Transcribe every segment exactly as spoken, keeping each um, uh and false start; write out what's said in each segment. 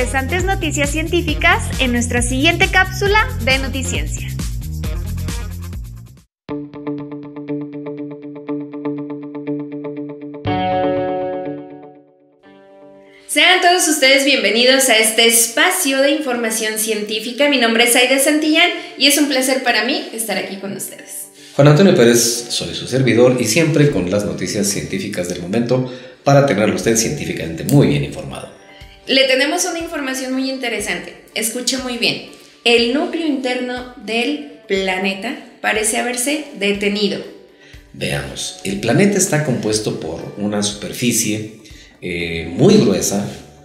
interesantes noticias científicas en nuestra siguiente cápsula de Noticiencia. Sean todos ustedes bienvenidos a este espacio de información científica. Mi nombre es Aida Santillán y es un placer para mí estar aquí con ustedes. Juan Antonio Pérez, soy su servidor y siempre con las noticias científicas del momento para tenerlo usted científicamente muy bien informado. Le tenemos una información muy interesante. Escuche muy bien. El núcleo interno del planeta parece haberse detenido. Veamos, el planeta está compuesto por una superficie eh, muy gruesa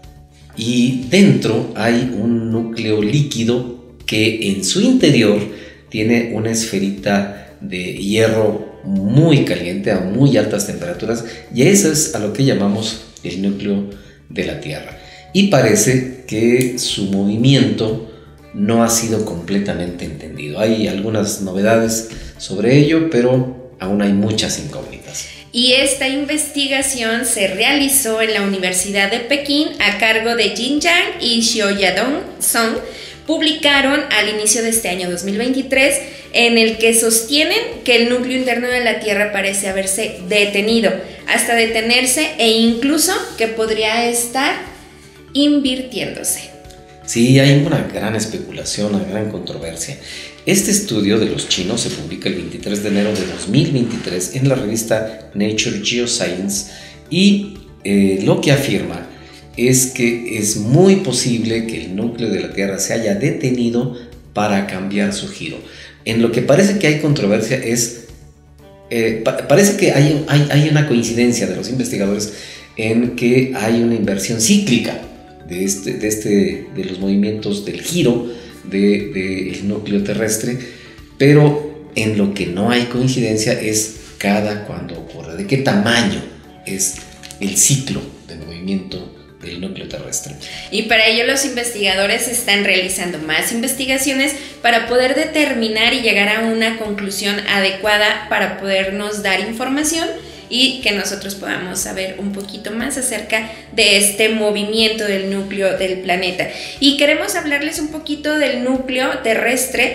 y dentro hay un núcleo líquido que en su interior tiene una esferita de hierro muy caliente a muy altas temperaturas, y eso es a lo que llamamos el núcleo de la Tierra. Y parece que su movimiento no ha sido completamente entendido. Hay algunas novedades sobre ello, pero aún hay muchas incógnitas. Y esta investigación se realizó en la Universidad de Pekín a cargo de Jin Yang y Xiaoyadong Song. Publicaron al inicio de este año dos mil veintitrés, en el que sostienen que el núcleo interno de la Tierra parece haberse detenido, hasta detenerse, e incluso que podría estar invirtiéndose. Sí, hay una gran especulación, una gran controversia. Este estudio de los chinos se publica el veintitrés de enero de dos mil veintitrés en la revista Nature Geoscience y eh, lo que afirma es que es muy posible que el núcleo de la Tierra se haya detenido para cambiar su giro. En lo que parece que hay controversia es, eh, pa parece que hay, hay, hay una coincidencia de los investigadores en que hay una inversión cíclica de, este, de, este, de los movimientos del giro del de, de núcleo terrestre, pero en lo que no hay coincidencia es cada cuando ocurre, de qué tamaño es el ciclo de movimiento del núcleo terrestre. Y para ello los investigadores están realizando más investigaciones para poder determinar y llegar a una conclusión adecuada para podernos dar información y que nosotros podamos saber un poquito más acerca de este movimiento del núcleo del planeta. Y queremos hablarles un poquito del núcleo terrestre.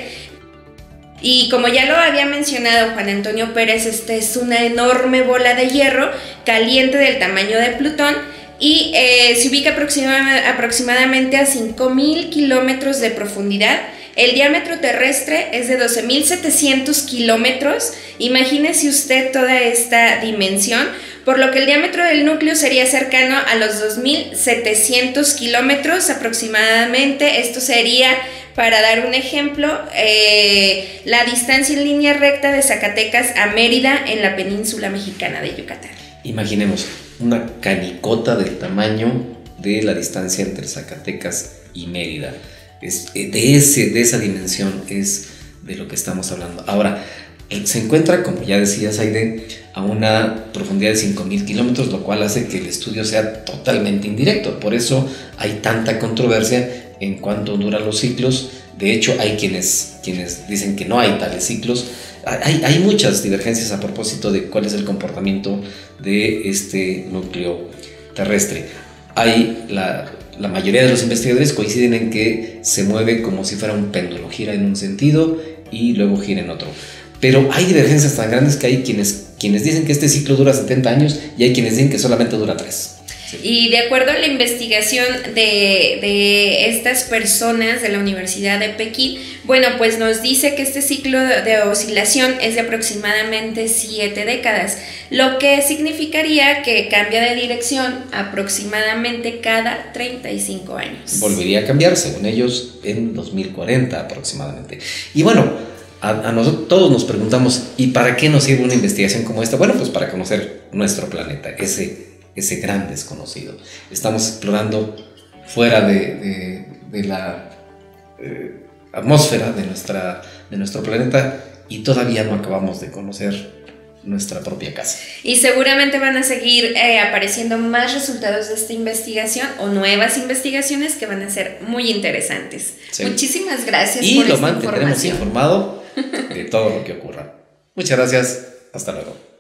Y como ya lo había mencionado Juan Antonio Pérez, esta es una enorme bola de hierro caliente del tamaño de Plutón y eh, se ubica aproxima, aproximadamente a cinco mil kilómetros de profundidad. El diámetro terrestre es de doce mil setecientos kilómetros. Imagínese usted toda esta dimensión, por lo que el diámetro del núcleo sería cercano a los dos mil setecientos kilómetros aproximadamente. Esto sería, para dar un ejemplo, eh, la distancia en línea recta de Zacatecas a Mérida en la península mexicana de Yucatán. Imaginemos una canicota del tamaño de la distancia entre Zacatecas y Mérida. Es, de, ese, de esa dimensión es de lo que estamos hablando. Ahora, se encuentra, como ya decías, Aide, a una profundidad de cinco mil kilómetros, lo cual hace que el estudio sea totalmente indirecto. Por eso hay tanta controversia en cuanto duran los ciclos. De hecho, hay quienes, quienes dicen que no hay tales ciclos. Hay, hay muchas divergencias a propósito de cuál es el comportamiento de este núcleo terrestre. Hay la, la mayoría de los investigadores coinciden en que se mueve como si fuera un péndulo, gira en un sentido y luego gira en otro. Pero hay divergencias tan grandes que hay quienes, quienes dicen que este ciclo dura setenta años y hay quienes dicen que solamente dura tres. Sí. Y de acuerdo a la investigación de, de estas personas de la Universidad de Pekín, bueno, pues nos dice que este ciclo de oscilación es de aproximadamente siete décadas, lo que significaría que cambia de dirección aproximadamente cada treinta y cinco años. Volvería a cambiar, según ellos, en dos mil cuarenta aproximadamente. Y bueno, a, a nosotros todos nos preguntamos, ¿y para qué nos sirve una investigación como esta? Bueno, pues para conocer nuestro planeta, ese ese gran desconocido. Estamos explorando fuera de, de, de la eh, atmósfera de, nuestra, de nuestro planeta y todavía no acabamos de conocer nuestra propia casa. Y seguramente van a seguir eh, apareciendo más resultados de esta investigación o nuevas investigaciones que van a ser muy interesantes. Sí. Muchísimas gracias y por lo esta mantendremos información. informado de todo lo que ocurra. Muchas gracias. Hasta luego.